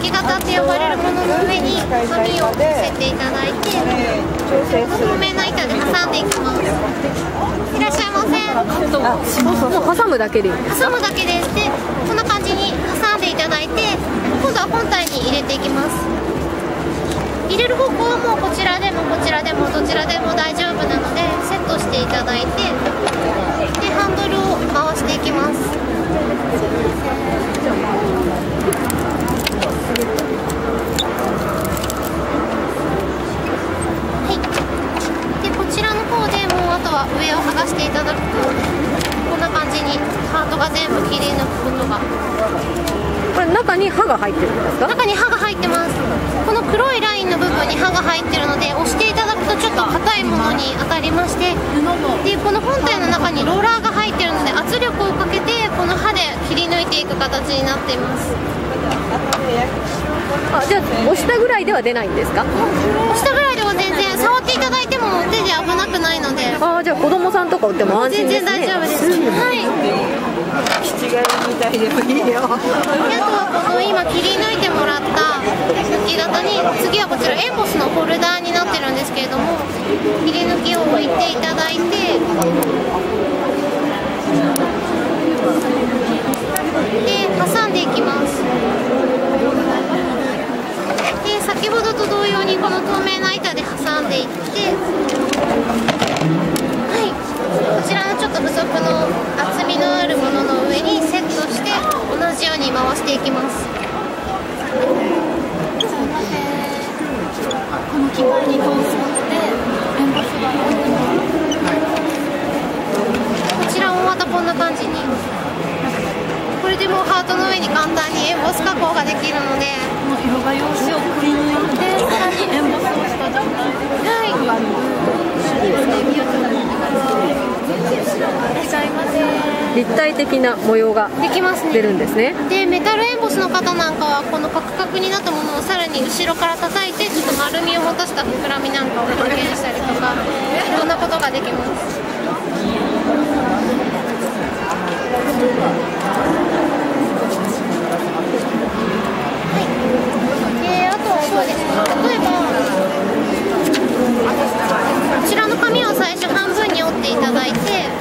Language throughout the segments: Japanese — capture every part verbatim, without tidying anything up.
き型って呼ばれるものの上に紙を乗せていただいて、透明な板で挟んでいきます。いらっしゃいませ。 あ、もう挟むだけでいいんですか？ 挟むだけです。で、こんな感じに挟んでいただいて、今度は本体に入れていきます。入れる方向はもうこちらでもこちらでもどちらでも大丈夫なのでセットしていただいて、でハンドルを回していきます。はい。でこちらの方でもうあとは上を剥がしていただくとこんな感じにハートが全部切り抜くことが。 これ中に刃が入ってるんですか？ 中に刃が入ってます。この黒いラインの部分に刃が入ってるので押していただくとちょっと硬いものに当たりまして、でこの本体の中にローラーが入ってるので圧力をかけてこの刃で切り抜いていく形になっています。 あ、じゃあ押したぐらいでは出ないんですか？ 押したぐらいでは全然触っていただいても手で危なくないので。 あ、じゃあ子供さんとか打っても安心ですね。 全然大丈夫です。はい。 七柄みたいでもいいよ。 あとはこの今切り抜いてもらった抜き型に次はこちらエンボスのホルダーになってるんですけれども、切り抜きを置いていただいて、で挟んでいきます。で先ほどと同様にこの透明な板で挟んでいって、はい、こちらのちょっと不足の厚みのあるものの上にセットして同じように回していきます。 この基板に通すことでエンボスがこちらもまたこんな感じに、これでもうハートの上に簡単にエンボス加工ができるので、 この色画用紙をくり抜いてさらにエンボスをした状態で、 はい、 いらっしゃいませ。 立体的な模様ができますね。 出るんですね。 でメタルエンボスの方なんかはこのカクカクになったものをさらに後ろから叩いてちょっと丸みを持たせた膨らみなんかを表現したりとか、いろんなことができます。はい。であとはそうですね、例えばこちらの紙を最初半分に折っていただいて、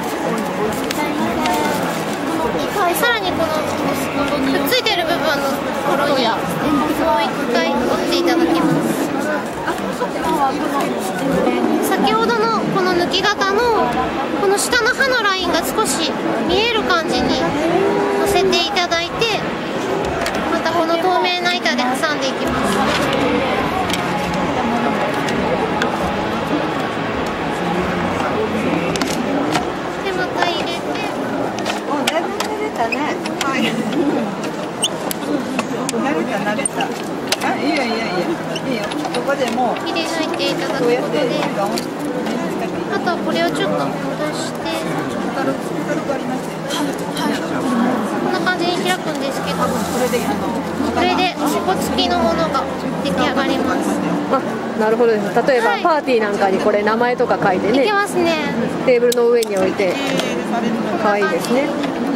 さらにこのくっついてる部分のところにもう一回折っていただきます。先ほどのこの抜き型のこの下の刃のラインが少し見える感じに乗せていただいて、またこの透明な板で挟んでいきます。でまた入れて、 お、だいぶ慣れたね。はい。慣れた慣れた。あ、いいよいいよいいよ。いいよ。ここでもう切り抜いていただくことで、あとはこれをちょっと戻して、こんな感じに開くんですけど、これで底付きのものが出来上がります。 あ、なるほどです。例えば、 はい、 パーティーなんかにこれ名前とか書いてね、 いけますね。 テーブルの上に置いて可愛いですね。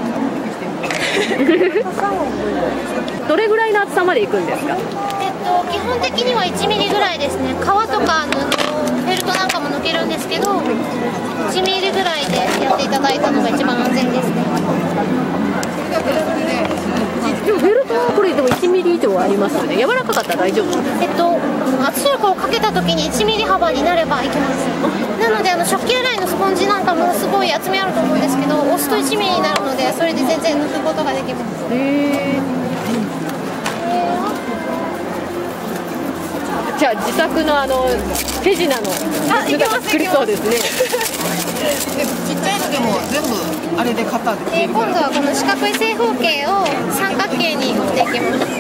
どれぐらいの厚さまでいくんですか？ えっと基本的にはいちミリぐらいですね。革とか布、フェルトなんかも抜けるんですけど、いちミリぐらいでやっていただいたのが一番安全ですね。 でもフェルトはこれでもいちミリ以上ありますよね。柔らかかったら大丈夫？ えっと圧力をかけた時にいちミリ幅になればいけます。なのであの食器洗いのスポンジなんかもすごい厚みあると思うんですけど、押すといちミリになるのでそれで全然抜くことができます。 へー。じゃあ自作のあの手品のグが作りそうですね。 ちっちゃいのでも全部あれでカッターで切れるから。 今度はこの四角い正方形を三角形に折っていきます。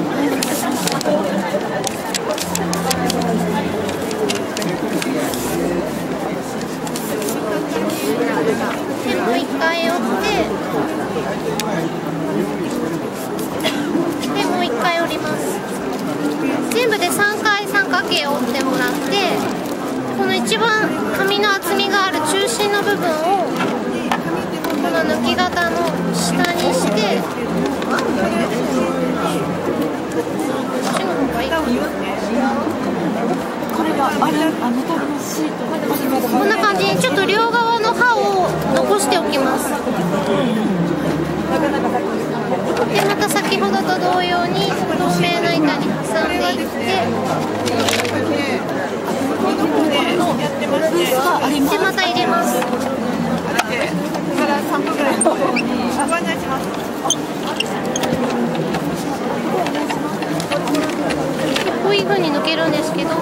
でもう一回折ってでもう一回折ります。全部でさんかい三角形を折ってもらって、この一番紙の厚みがある中心の部分をこの抜き型の下にして、 これがあれ、あのタブのシート。 こんな感じにちょっと両側の刃を残しておきます。でまた先ほどと同様に透明な板に挟んでいってでまた入れます。こういう風に抜けるんですけど、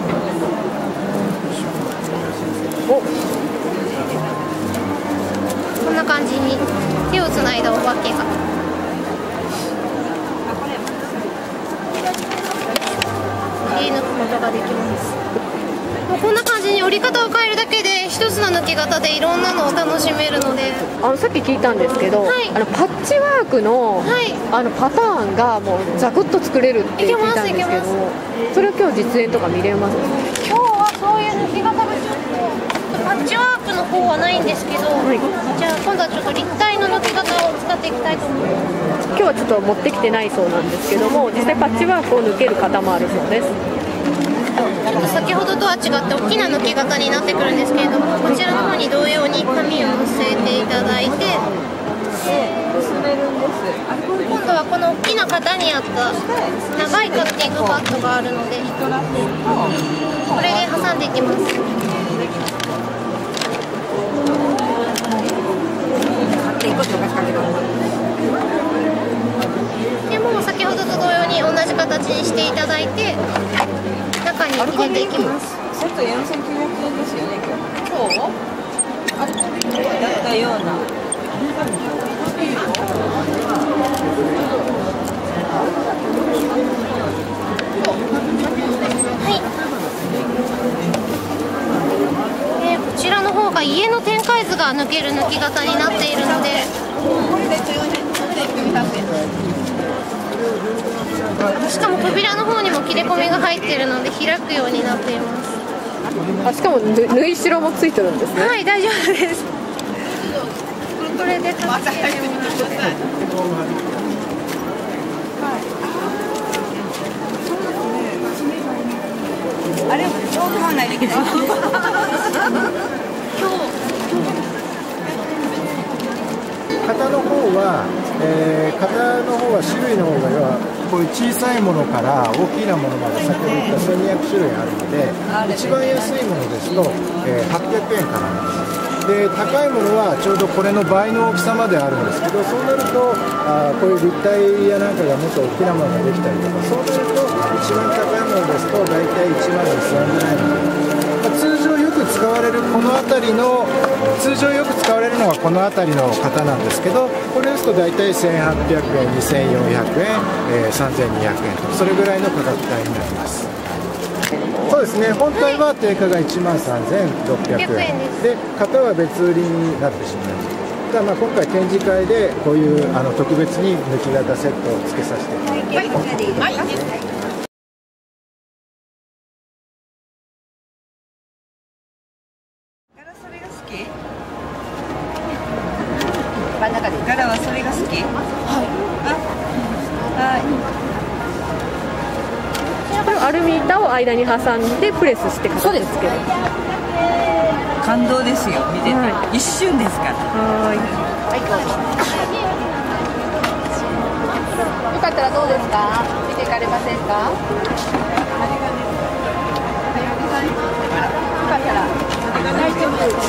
こんな感じに手をつないだお化けが切り抜くことができます。もうこんな感じに折り方を変えるだけで一つの抜き方でいろんなのを楽しめるので、 あのさっき聞いたんですけど、 はいあのパッチワークの、 はい、 あのパターンがもうザクッと作れるって聞いたんですけど、それを今日実演とか見れます？ 今日はそういう抜き方がちょっとパッチワークの方はないんですけど、 はい、 じゃあ今度はちょっと立体の抜き方を使っていきたいと思います。 今日はちょっと持ってきてないそうなんですけども、実際パッチワークを抜ける方もあるそうです。 ちょっと先ほどとは違って大きな抜き方になってくるんですけれども、こちらの方に同様に紙を乗せていただいて、今度はこの大きな型にあった長いカッティングパッドがあるので、これで挟んでいきます。でもう先ほどと同様に同じ形にしていただいて中に入れていきます。 セットよんせんきゅうひゃくえんですよね、今日。そう？あったような。 はい。えー、こちらの方が家の展開図が抜ける抜き型になっているので、しかも扉の方にも切れ込みが入っているので開くようになっています。 あ、しかも縫い代もついてるんですね。 はい、大丈夫です。これで立ち上げます。 あれ、ちょうどないできない。 型の方は、えー、型の方は種類の方が要はこういう小さいものから大きなものまで先ほど言ったせんにひゃく種類あるので、一番安いものですと、えー、はっぴゃくえんからなんです。で高いものはちょうどこれの倍の大きさまであるんですけど、そうなるとあこういう立体やなんかがもっと大きなものができたりとか、そうなると一番高いものですと大体いちまんにせんえんぐらいの、まあ、通常よく使われるこの辺りの通常よく使われるのはこの辺りの型なんですけど、これですと大体せんはっぴゃくえん、にせんよんひゃくえん、えー、さんぜんにひゃくえんと、それぐらいの価格帯になります。そうですね、本体は定価がいちまんさんぜんろっぴゃくえんで、型は別売りになってしまいます。ただまあ今回展示会でこういうあの特別に抜き型セットを付けさせていただきます。はい、はい、 柄それが好き？真ん中で柄はそれが好き？はい。あ、はい。 これアルミ板を間に挟んでプレスして形ですけど、 感動ですよ、見てて、はい、一瞬ですから。 はい。はい、よかったらどうですか？見ていかれませんか？よかったら大丈夫です。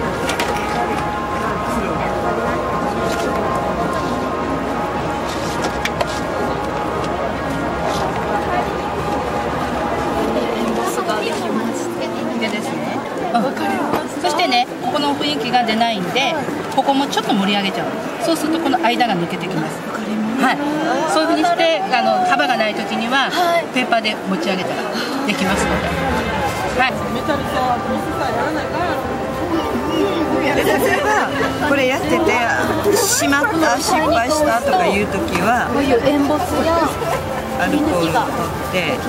そしてね、ここの雰囲気が出ないんで、ここもちょっと盛り上げちゃう。そうするとこの間が抜けてきます。はい。そういう風にしてあの幅がない時には、はい、ペーパーで持ち上げたらできますので。はい。メタルさ、プロセッサーやらないから。 例えばこれやっててしまった失敗したとかいう時はこういうエンボスやアルコールを取って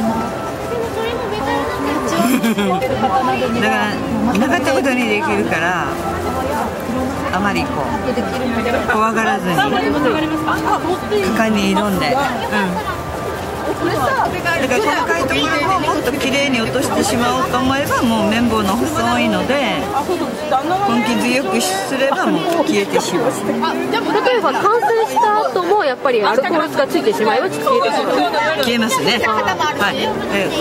だからなかったことにできるからあまりこう怖がらずに果敢に挑んで、うん、 から細かいところをもっと綺麗に落としてしまおうと思えばもう綿棒の細いので根気強くすればもう消えてしまう。 例えば完成した後もやっぱりアルコールがついてしまえば消えてしまう。 消えますね。はい。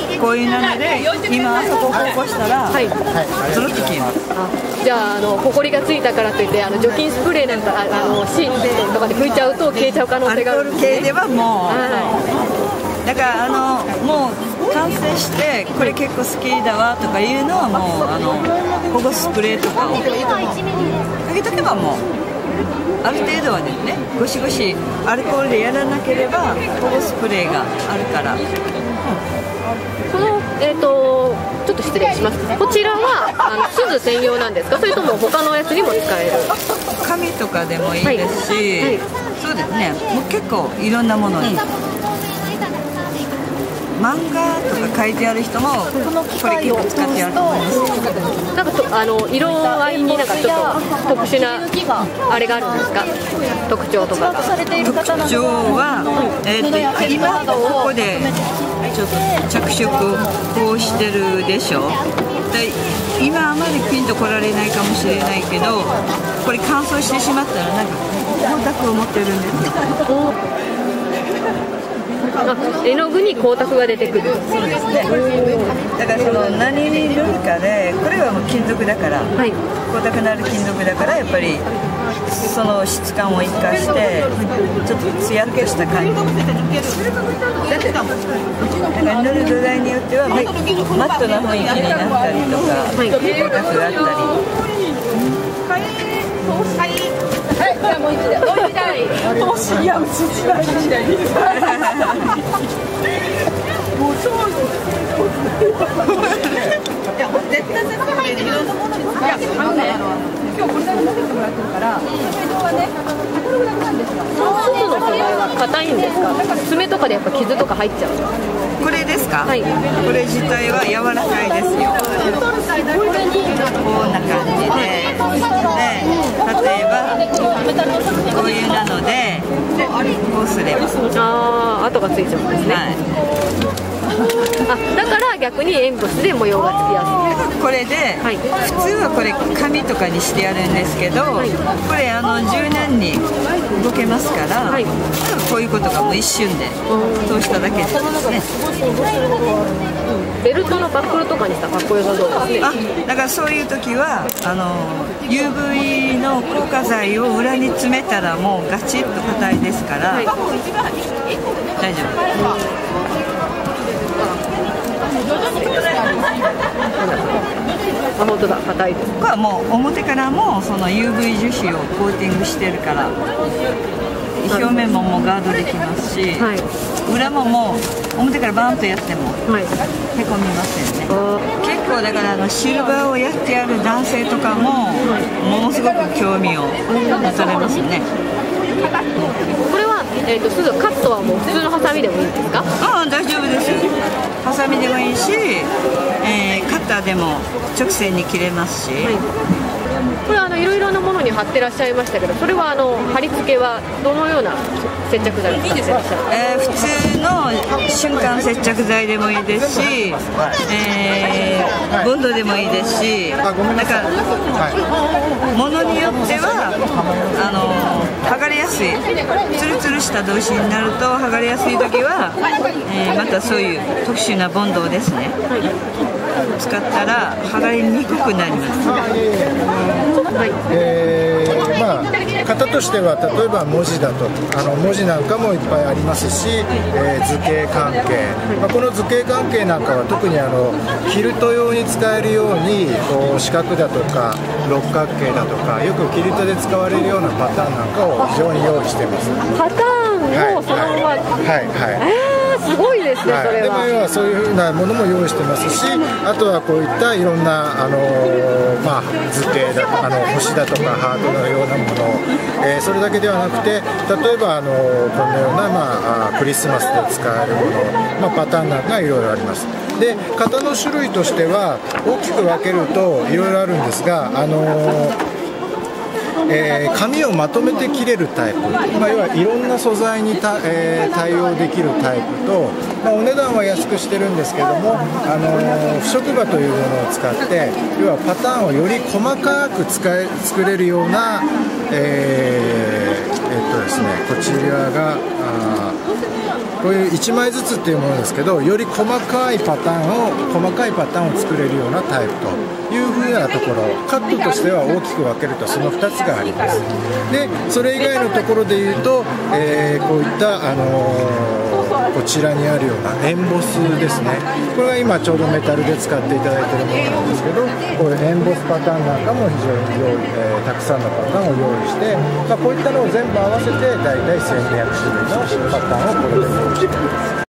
でこういうなので今あそこを起こしたらそろっと消えます。 あ、じゃああのホコリがついたからといってあの除菌スプレーなんかああのシートとかで拭いちゃうと消えちゃう可能性があるんですね。 アルコール系ではもう、だからあのもう完成してこれ結構好きだわとかいうのはもうあの保護スプレーとかをかけとけばもうある程度はですねゴシゴシアルコールでやらなければ保護スプレーがあるから。 このえっとちょっと失礼します。こちらはあの鈴専用なんですか、それとも他のやつにも使える？ 紙とかでもいいですし、はいはい、そうですね。もう結構いろんなものに。漫画とか書いてある人もこれ結構使ってやると思います。 なんかとあの色合いになんかちょっと特殊なあれがあるんですか？特徴とかが。 特徴は、えー、と今ここでちょっと着色をこうしてるでしょ。で今あまりピンと来られないかもしれないけど、これ乾燥してしまったらなんか光沢を持ってるんですよ。 絵の具に光沢が出てくる。 そうですね。だからその何に塗るかで、これはもう金属だから、はい、光沢のある金属だからやっぱりその質感を生かしてちょっとツヤっとした感じ。だから塗る土台によっては、はい、マットな雰囲気になったりとか、はい、光沢があったり。 はい、じゃあもう一台、もう一台。投資やうち一台一台。もうそう。いや、絶対絶対いろんなものに使える。いや、あのね、今日これだけ持ってもらってるから、水道はね、これぐらいなんですよ。外の素材は硬いんですか？爪とかでやっぱ傷とか入っちゃう。 これですか？ はい。 これ自体は柔らかいですよ。こんな感じで。で、例えばこういうなのでこうすればああ跡がついちゃうんですね、はい、あだから逆にエンボスで模様がつきやすい。 これで、はい、普通はこれ紙とかにしてやるんですけど、はい、これあの柔軟に動けますから、はい、こういうことがもう一瞬で通しただけですね。 ベルトのバックルとかにしたらかっこよさそうですね。 あだからそういう時はあの ユーブイ の硬化剤を裏に詰めたらもうガチッと硬いですから、はい、大丈夫。 あ本当だ硬いです。 これはもう表からもその ユーブイ 樹脂をコーティングしてるから表面ももうガードできますし、はい、裏ももう表からバーンとやってもへこみませんね、はい、結構だからあのシルバーをやってやる男性とかもものすごく興味を持たれますね。 これは、えーと、すぐカットはもう普通のハサミでもいいんですか？ ああ大丈夫です。ハサミでもいいし、えー、カッターでも直線に切れますし、はい、 これはあのいろいろなものに貼ってらっしゃいましたけど、それはあの貼り付けはどのような接着剤を使ってらっしゃる？ えー、普通の瞬間接着剤でもいいですし、えー、ボンドでもいいですし、だからものによってはあの剥がれやすいツルツルした同士になると剥がれやすい時は、えー、またそういう特殊なボンドをですね、はい、使ったら剥がれにくくなります。 はいえーまあ、型としては例えば文字だとあの文字なんかもいっぱいありますし、えー、図形関係、まあ、この図形関係なんかは特にあのキルト用に使えるようにこう四角だとか六角形だとかよくキルトで使われるようなパターンなんかを非常に用意しています。 パターンをそのままはいはい、はいえー、すごいですね、それは。 はい、でも要はそういうふうなものも用意してますし、あとはこういったいろんなあの、まあ、図形だあの星だとかハートのようなもの、えー、それだけではなくて例えばあのこのような、まあ、クリスマスで使えるもの、まあ、パターンなんかがいろいろあります。で型の種類としては大きく分けるといろいろあるんですが、あのえー、紙をまとめて切れるタイプ、まあ、要はいろんな素材にた、えー、対応できるタイプと、まあ、お値段は安くしてるんですけども、あのー、不織布というものを使って要はパターンをより細かく使え作れるような、えー、えっとですねこちらがあこういういちまいずつっていうものですけど、より細かいパターンを細かいパターンを作れるようなタイプというふうなところ、カットとしては大きく分けるとそのふたつがあります。でそれ以外のところでいうと、えー、こういった、あのー、こちらにあるようなエンボスですね、これは今ちょうどメタルで使っていただいているものなんですけど、こういうエンボスパターンなんかも非常に用意、えー、たくさんのパターンを用意して、まあ、こういったのを全部合わせてだいたいせんにひゃくしゅるいのパターンをこれで用意しています。